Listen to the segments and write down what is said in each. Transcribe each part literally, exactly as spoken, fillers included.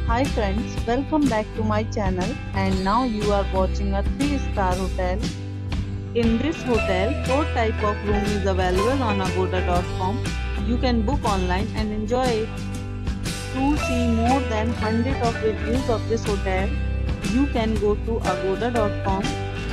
Hi friends, welcome back to my channel and now you are watching a three star hotel. In this hotel, four type of room is available on agoda dot com. You can book online and enjoy it. To see more than one hundred of reviews of this hotel, you can go to agoda dot com.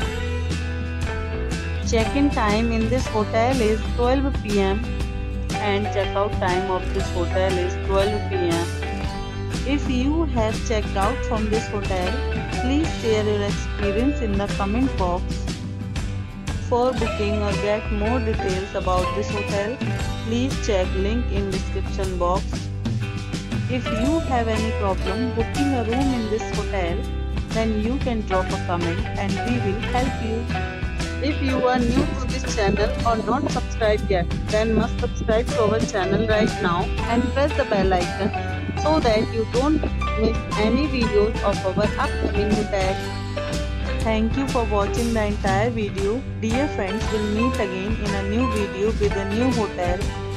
Check-in time in this hotel is twelve p m and check-out time of this hotel is twelve p m If you have checked out from this hotel, please share your experience in the comment box. For booking or get more details about this hotel, please check link in description box. If you have any problem booking a room in this hotel, then you can drop a comment and we will help you. If you are new to this channel or not subscribed yet, then must subscribe to our channel right now and press the bell icon so that you don't miss any videos of our upcoming hotel. Thank you for watching the entire video. Dear friends, we'll meet again in a new video with a new hotel.